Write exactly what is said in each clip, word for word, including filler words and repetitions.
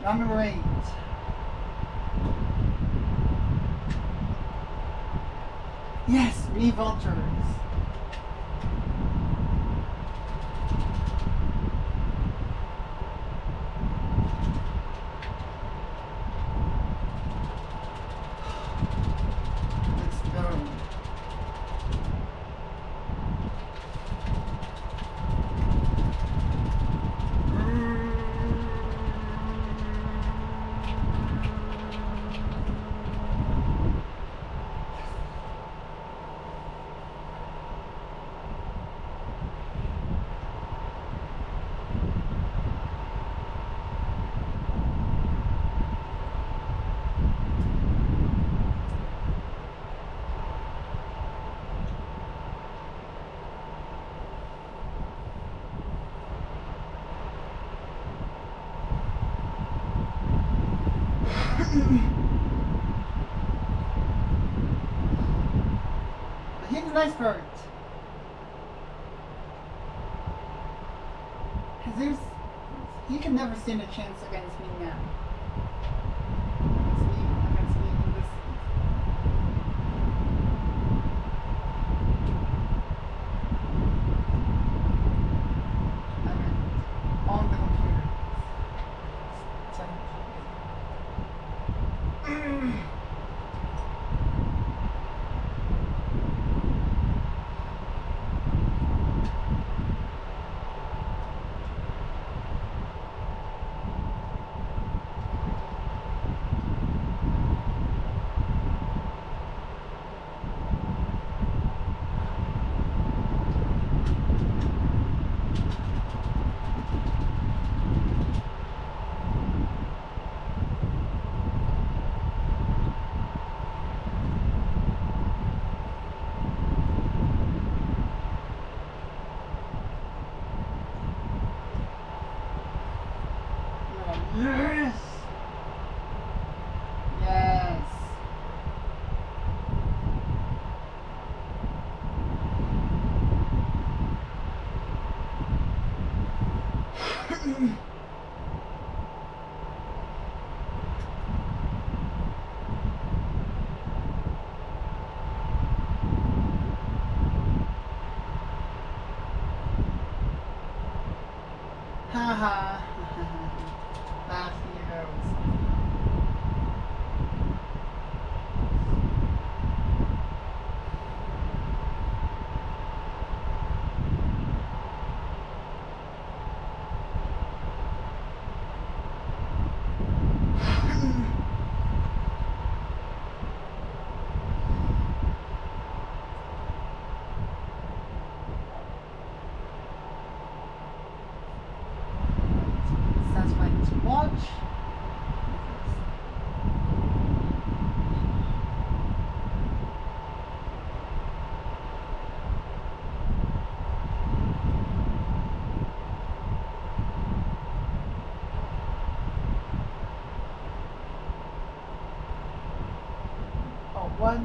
Number eight. Yes, me vultures. Let's go. He's an iceberg. Jesus, he can never stand a chance against me now. Against me, against me in this. I mean, on the computer. So. Yes! Yes! Haha. Back he goes. That's why to watch. Oh, what?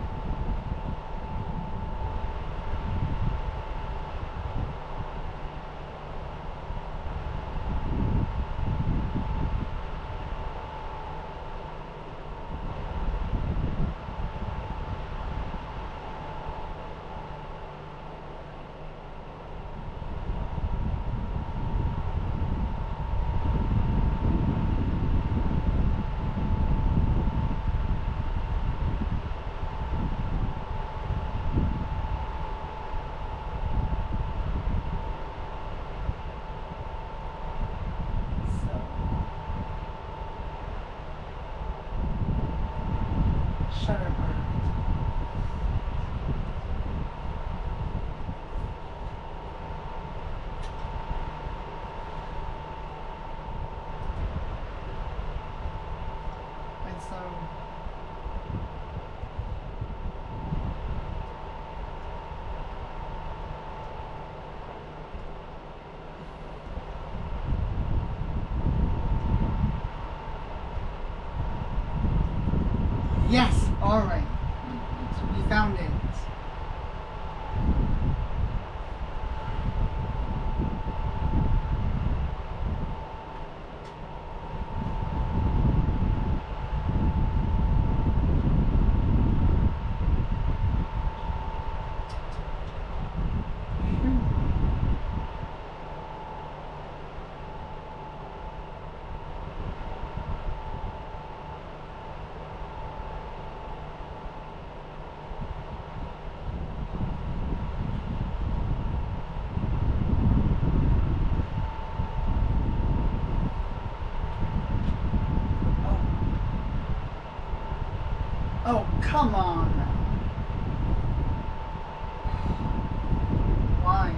Yes, alright. We found it. come on. Why?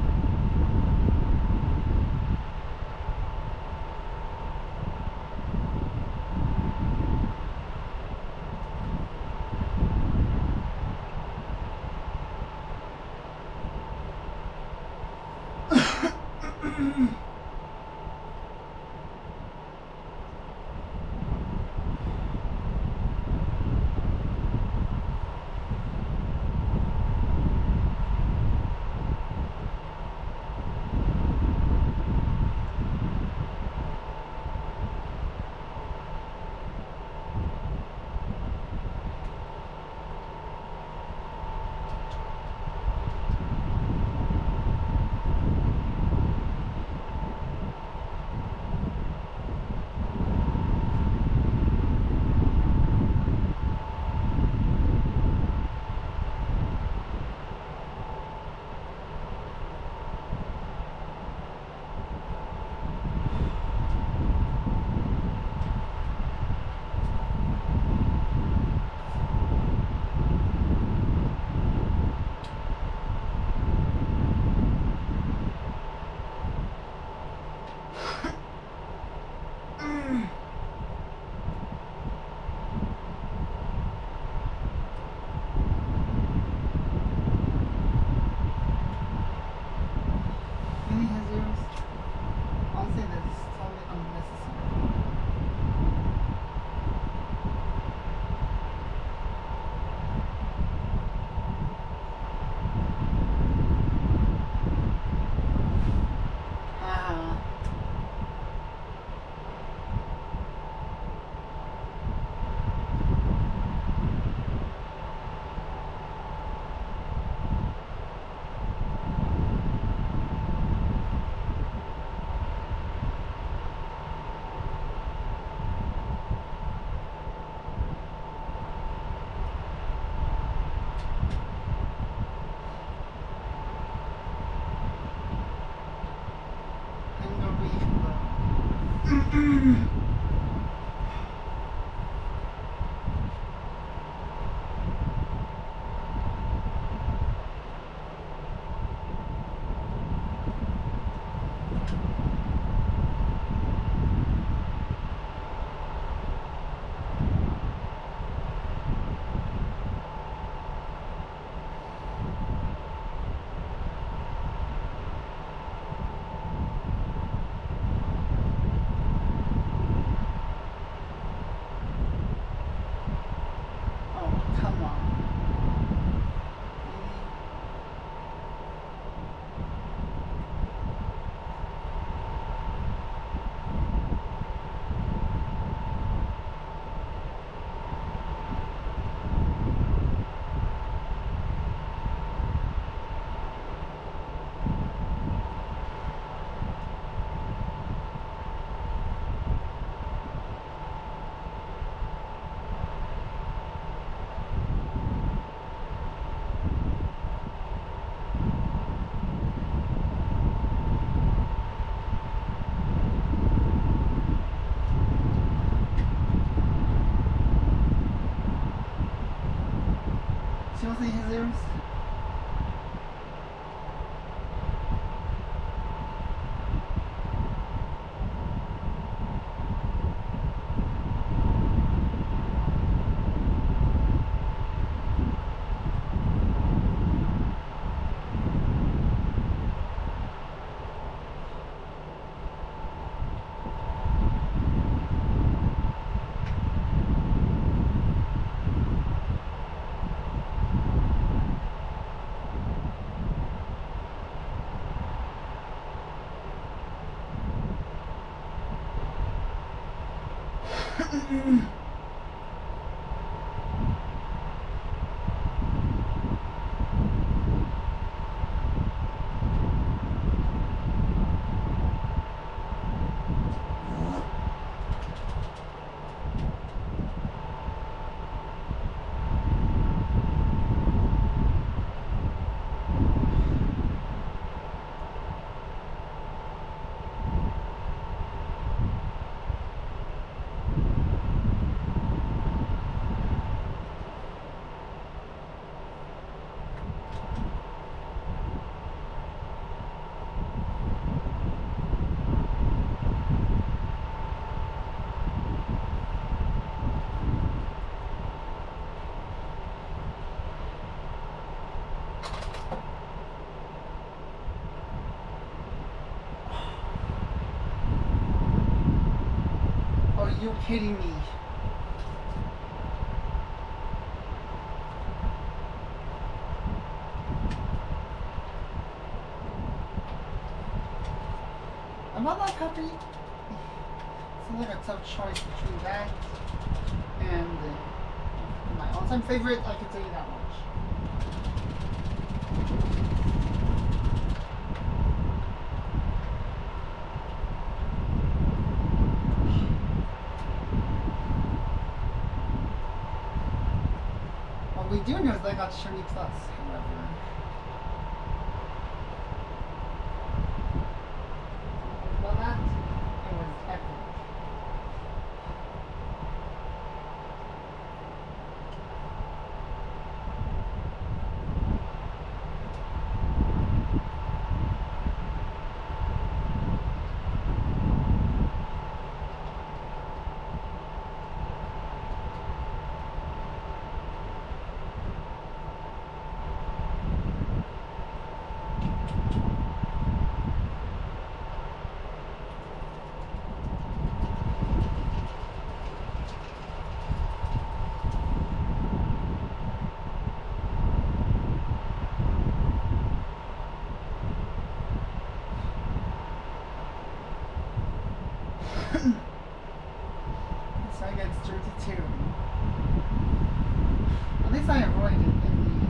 Chelsea hazards. you kidding me? About that puppy, it's like a tough choice between that and uh, my all-time favorite. I can tell you that much. What we do know is they got Shiny Plus, however. Well, that it was epic. So I get thirty-two. At least I avoided in the, in the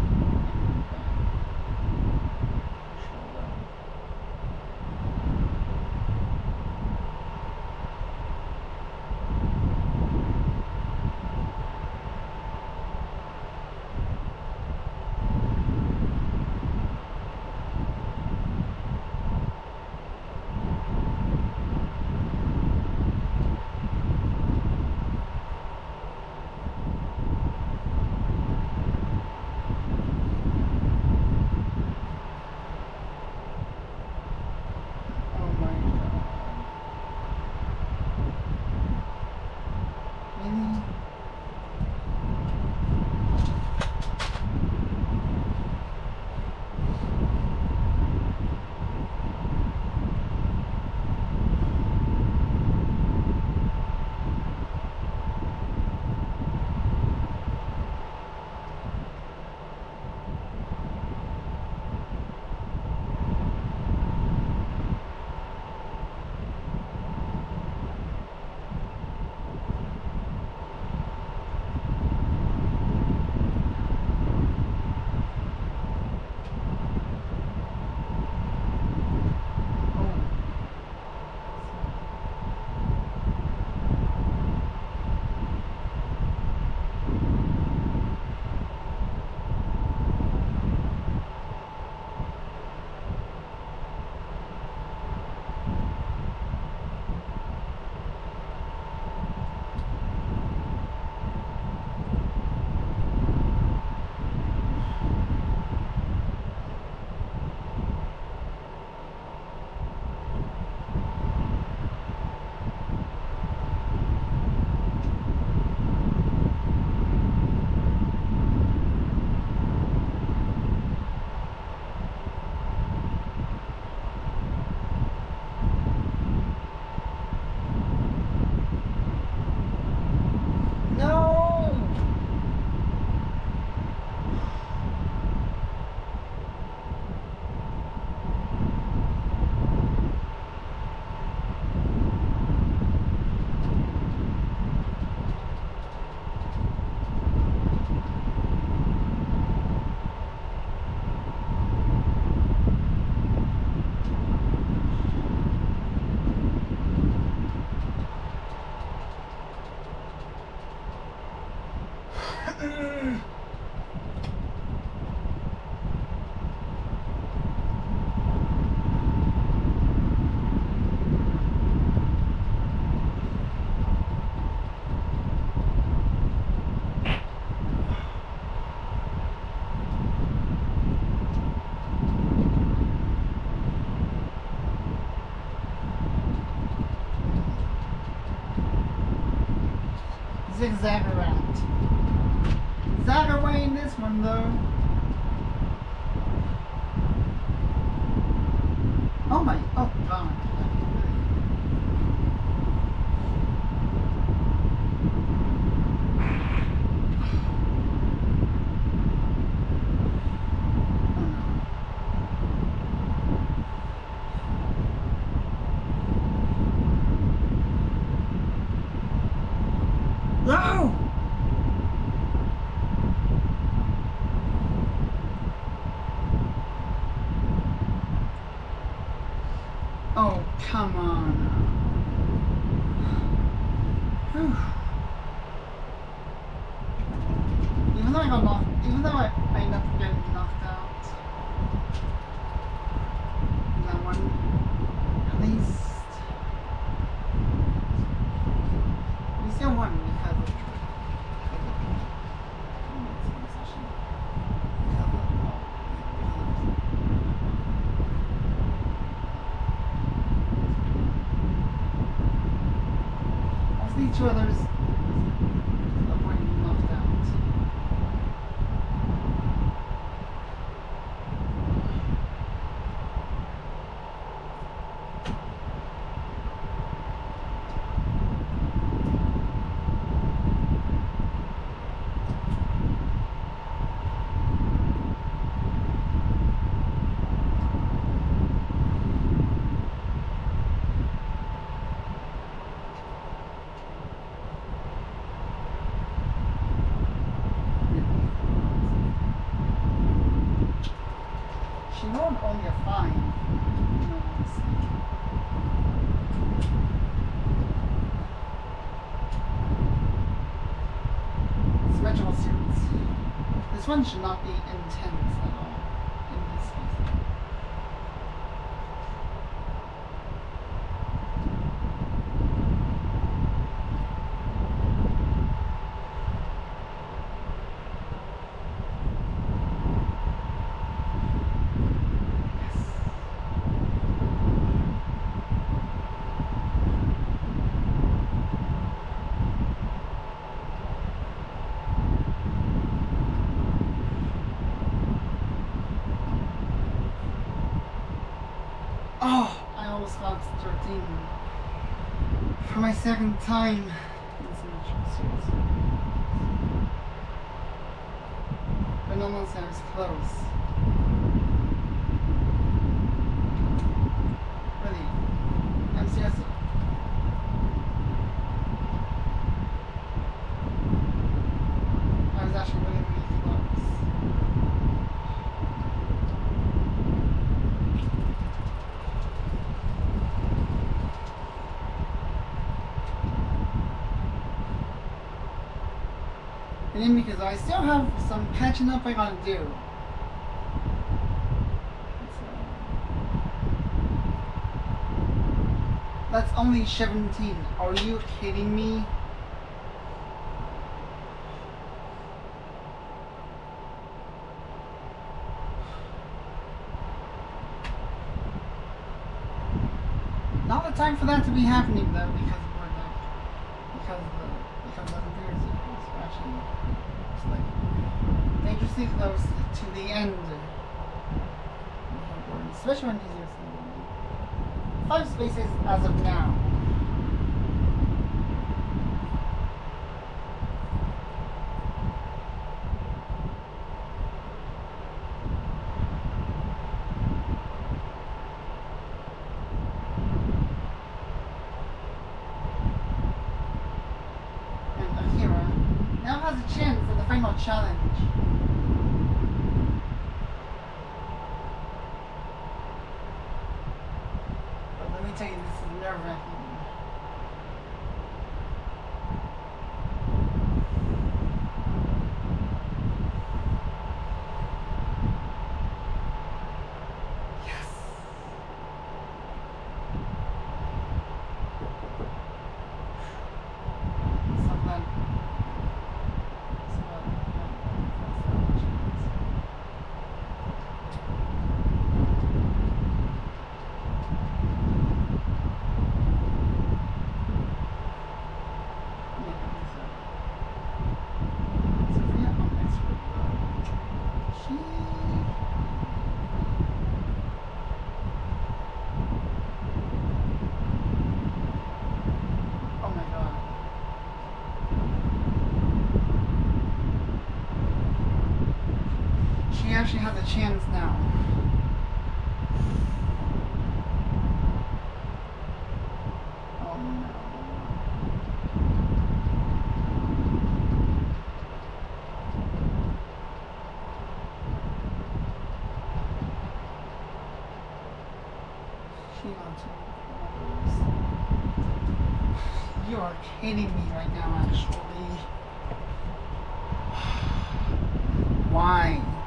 Zigzagarat. Zagaway in this one though. Oh my, oh god. Oh, come on. Whew. Even though I got knocked, even though I, I ended up getting knocked out, that one, at least, at least I won because of, because of, because of, oh, of the two others, avoiding knocked out. She rolled only a five. No, let's see. Symmetrical suits. This one should not be intense at all in this case. Oh, I almost got thirteen for my second time in Symmetrical Suits. But nonetheless, I was close. Really, I'm serious. I was actually really, really close. And then because I still have some catching up I gotta do. So, that's only seventeen. Are you kidding me? Not the time for that to be happening though, because we're like, because the because the computers is actually it's like dangerously close to the end. Especially when he's using five spaces as of now. Now has a chance for the final challenge. But let me tell you, this is nerve-wracking. Yes. So then. She actually has a chance now. Oh no. She got You are kidding me right now, actually. Why?